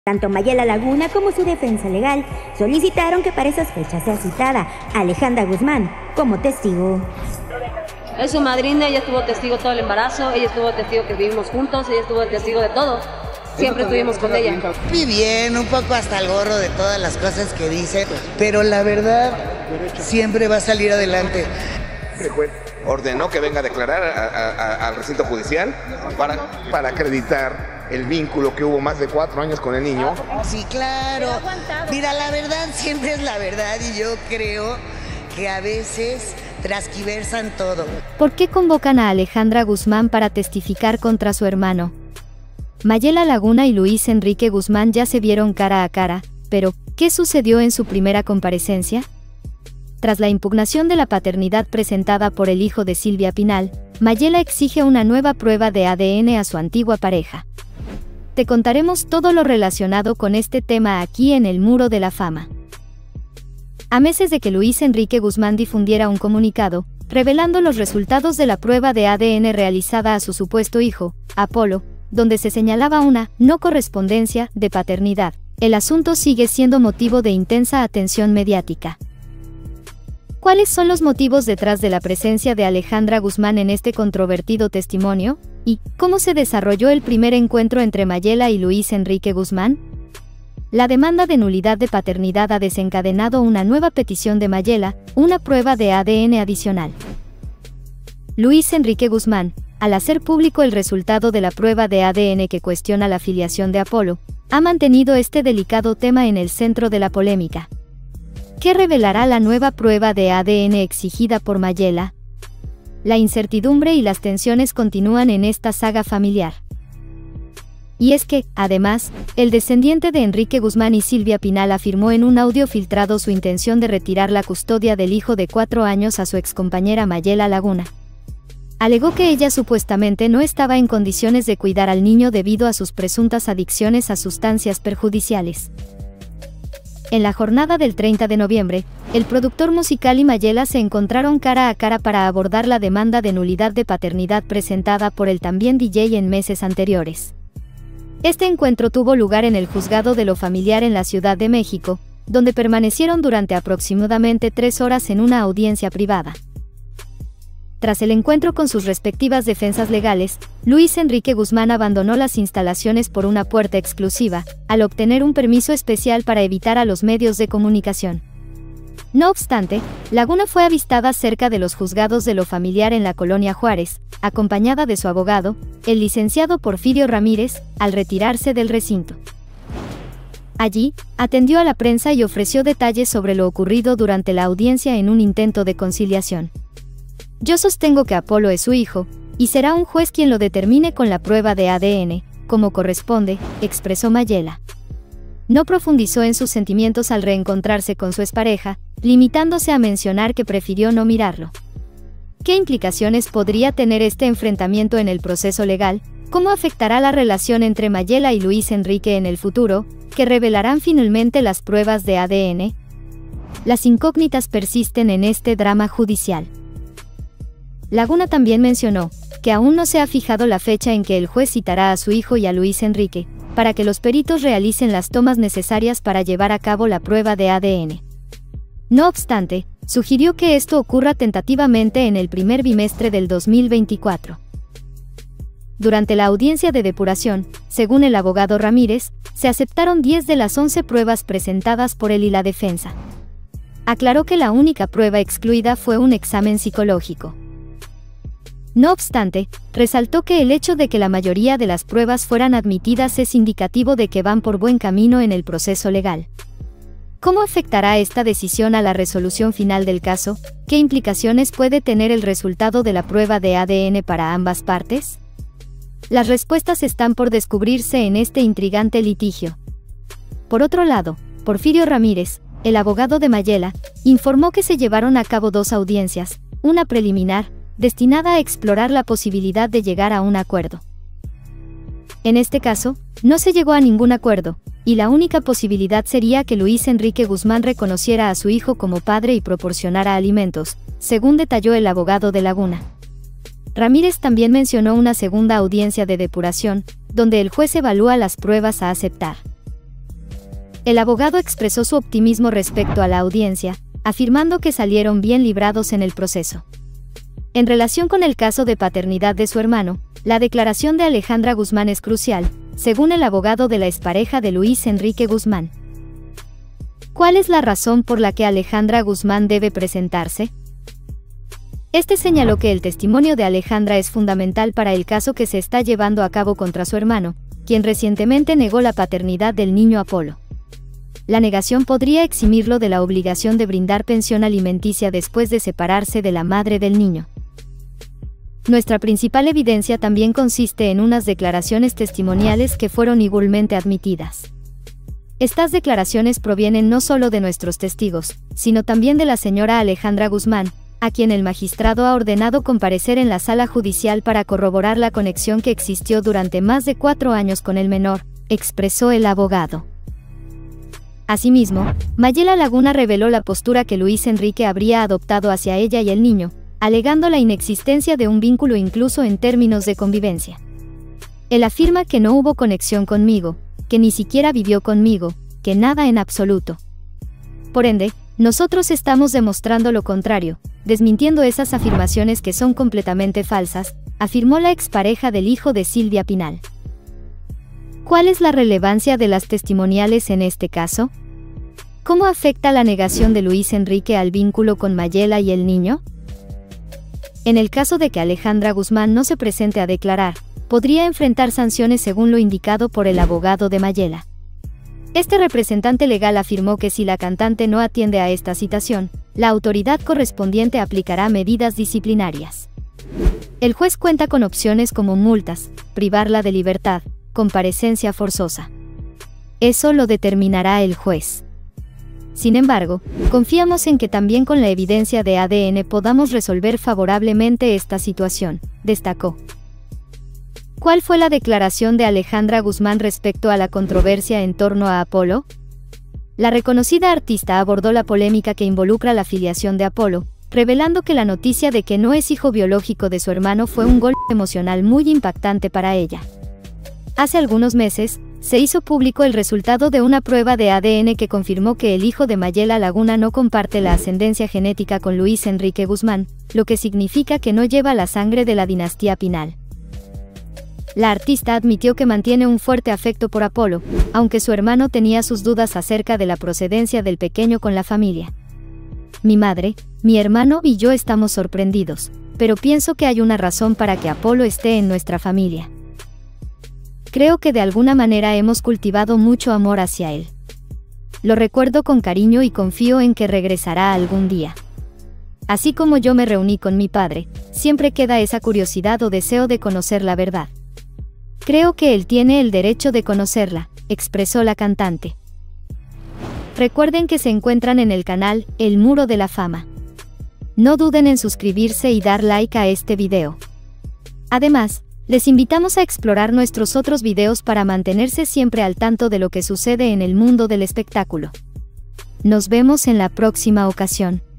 Tanto Mayela Laguna como su defensa legal solicitaron que para esas fechas sea citada Alejandra Guzmán como testigo. Es su madrina, ella estuvo testigo todo el embarazo, ella estuvo testigo que vivimos juntos, ella estuvo testigo de todo. Siempre estuvimos con ella. Muy bien, un poco hasta el gorro de todas las cosas que dice, pero la verdad siempre va a salir adelante. Ordenó que venga a declarar al recinto judicial para acreditar el vínculo que hubo más de 4 años con el niño. Sí, claro. Mira, la verdad siempre es la verdad y yo creo que a veces transquiversan todo. ¿Por qué convocan a Alejandra Guzmán para testificar contra su hermano? Mayela Laguna y Luis Enrique Guzmán ya se vieron cara a cara, pero ¿qué sucedió en su primera comparecencia? Tras la impugnación de la paternidad presentada por el hijo de Silvia Pinal, Mayela exige una nueva prueba de ADN a su antigua pareja. Te contaremos todo lo relacionado con este tema aquí en el Muro de la Fama. A meses de que Luis Enrique Guzmán difundiera un comunicado, revelando los resultados de la prueba de ADN realizada a su supuesto hijo, Apolo, donde se señalaba una no correspondencia de paternidad, el asunto sigue siendo motivo de intensa atención mediática. ¿Cuáles son los motivos detrás de la presencia de Alejandra Guzmán en este controvertido testimonio? ¿Y cómo se desarrolló el primer encuentro entre Mayela y Luis Enrique Guzmán? La demanda de nulidad de paternidad ha desencadenado una nueva petición de Mayela, una prueba de ADN adicional. Luis Enrique Guzmán, al hacer público el resultado de la prueba de ADN que cuestiona la filiación de Apolo, ha mantenido este delicado tema en el centro de la polémica. ¿Qué revelará la nueva prueba de ADN exigida por Mayela? La incertidumbre y las tensiones continúan en esta saga familiar. Y es que, además, el descendiente de Enrique Guzmán y Silvia Pinal afirmó en un audio filtrado su intención de retirar la custodia del hijo de 4 años a su excompañera Mayela Laguna. Alegó que ella supuestamente no estaba en condiciones de cuidar al niño debido a sus presuntas adicciones a sustancias perjudiciales. En la jornada del 30 de noviembre, el productor musical y Mayela se encontraron cara a cara para abordar la demanda de nulidad de paternidad presentada por el también DJ en meses anteriores. Este encuentro tuvo lugar en el Juzgado de lo Familiar en la Ciudad de México, donde permanecieron durante aproximadamente 3 horas en una audiencia privada. Tras el encuentro con sus respectivas defensas legales, Luis Enrique Guzmán abandonó las instalaciones por una puerta exclusiva, al obtener un permiso especial para evitar a los medios de comunicación. No obstante, Laguna fue avistada cerca de los juzgados de lo familiar en la colonia Juárez, acompañada de su abogado, el licenciado Porfirio Ramírez, al retirarse del recinto. Allí, atendió a la prensa y ofreció detalles sobre lo ocurrido durante la audiencia en un intento de conciliación. Yo sostengo que Apolo es su hijo, y será un juez quien lo determine con la prueba de ADN, como corresponde, expresó Mayela. No profundizó en sus sentimientos al reencontrarse con su expareja, limitándose a mencionar que prefirió no mirarlo. ¿Qué implicaciones podría tener este enfrentamiento en el proceso legal? ¿Cómo afectará la relación entre Mayela y Luis Enrique en el futuro? ¿Qué revelarán finalmente las pruebas de ADN? Las incógnitas persisten en este drama judicial. Laguna también mencionó que aún no se ha fijado la fecha en que el juez citará a su hijo y a Luis Enrique, para que los peritos realicen las tomas necesarias para llevar a cabo la prueba de ADN. No obstante, sugirió que esto ocurra tentativamente en el primer bimestre del 2024. Durante la audiencia de depuración, según el abogado Ramírez, se aceptaron 10 de las 11 pruebas presentadas por él y la defensa. Aclaró que la única prueba excluida fue un examen psicológico. No obstante, resaltó que el hecho de que la mayoría de las pruebas fueran admitidas es indicativo de que van por buen camino en el proceso legal. ¿Cómo afectará esta decisión a la resolución final del caso? ¿Qué implicaciones puede tener el resultado de la prueba de ADN para ambas partes? Las respuestas están por descubrirse en este intrigante litigio. Por otro lado, Porfirio Ramírez, el abogado de Mayela, informó que se llevaron a cabo 2 audiencias, una preliminar, destinada a explorar la posibilidad de llegar a un acuerdo. En este caso, no se llegó a ningún acuerdo, y la única posibilidad sería que Luis Enrique Guzmán reconociera a su hijo como padre y proporcionara alimentos, según detalló el abogado de Laguna. Ramírez también mencionó una segunda audiencia de depuración, donde el juez evalúa las pruebas a aceptar. El abogado expresó su optimismo respecto a la audiencia, afirmando que salieron bien librados en el proceso. En relación con el caso de paternidad de su hermano, la declaración de Alejandra Guzmán es crucial, según el abogado de la expareja de Luis Enrique Guzmán. ¿Cuál es la razón por la que Alejandra Guzmán debe presentarse? Este señaló que el testimonio de Alejandra es fundamental para el caso que se está llevando a cabo contra su hermano, quien recientemente negó la paternidad del niño Apolo. La negación podría eximirlo de la obligación de brindar pensión alimenticia después de separarse de la madre del niño. Nuestra principal evidencia también consiste en unas declaraciones testimoniales que fueron igualmente admitidas. Estas declaraciones provienen no solo de nuestros testigos, sino también de la señora Alejandra Guzmán, a quien el magistrado ha ordenado comparecer en la sala judicial para corroborar la conexión que existió durante más de 4 años con el menor, expresó el abogado. Asimismo, Mayela Laguna reveló la postura que Luis Enrique habría adoptado hacia ella y el niño, alegando la inexistencia de un vínculo incluso en términos de convivencia. Él afirma que no hubo conexión conmigo, que ni siquiera vivió conmigo, que nada en absoluto. Por ende, nosotros estamos demostrando lo contrario, desmintiendo esas afirmaciones que son completamente falsas, afirmó la expareja del hijo de Silvia Pinal. ¿Cuál es la relevancia de las testimoniales en este caso? ¿Cómo afecta la negación de Luis Enrique al vínculo con Mayela y el niño? En el caso de que Alejandra Guzmán no se presente a declarar, podría enfrentar sanciones según lo indicado por el abogado de Mayela. Este representante legal afirmó que si la cantante no atiende a esta citación, la autoridad correspondiente aplicará medidas disciplinarias. El juez cuenta con opciones como multas, privarla de libertad, comparecencia forzosa. Eso lo determinará el juez. Sin embargo, confiamos en que también con la evidencia de ADN podamos resolver favorablemente esta situación, destacó. ¿Cuál fue la declaración de Alejandra Guzmán respecto a la controversia en torno a Apolo? La reconocida artista abordó la polémica que involucra la filiación de Apolo, revelando que la noticia de que no es hijo biológico de su hermano fue un golpe emocional muy impactante para ella. Hace algunos meses, se hizo público el resultado de una prueba de ADN que confirmó que el hijo de Mayela Laguna no comparte la ascendencia genética con Luis Enrique Guzmán, lo que significa que no lleva la sangre de la dinastía Pinal. La artista admitió que mantiene un fuerte afecto por Apolo, aunque su hermano tenía sus dudas acerca de la procedencia del pequeño con la familia. Mi madre, mi hermano y yo estamos sorprendidos, pero pienso que hay una razón para que Apolo esté en nuestra familia. Creo que de alguna manera hemos cultivado mucho amor hacia él. Lo recuerdo con cariño y confío en que regresará algún día. Así como yo me reuní con mi padre, siempre queda esa curiosidad o deseo de conocer la verdad. Creo que él tiene el derecho de conocerla, expresó la cantante. Recuerden que se encuentran en el canal El Muro de la Fama. No duden en suscribirse y dar like a este video. Además, les invitamos a explorar nuestros otros videos para mantenerse siempre al tanto de lo que sucede en el mundo del espectáculo. Nos vemos en la próxima ocasión.